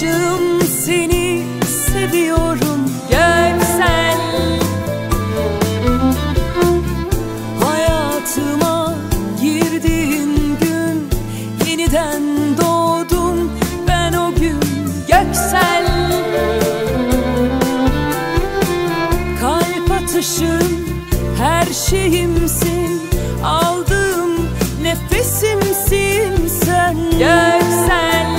Aşığım, seni seviyorum Göksel. Hayatıma girdiğin gün yeniden doğdum ben o gün Göksel. Kalp atışım, her şeyimsin, aldığım nefesimsin sen Göksel.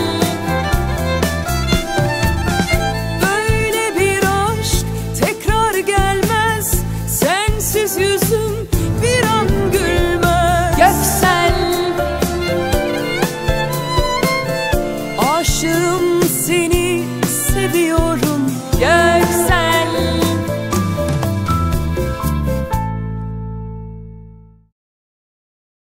Böyle bir aşk tekrar gelmez, sensiz yüzüm bir an gülmez Göksel. Aşığım, seni seviyorum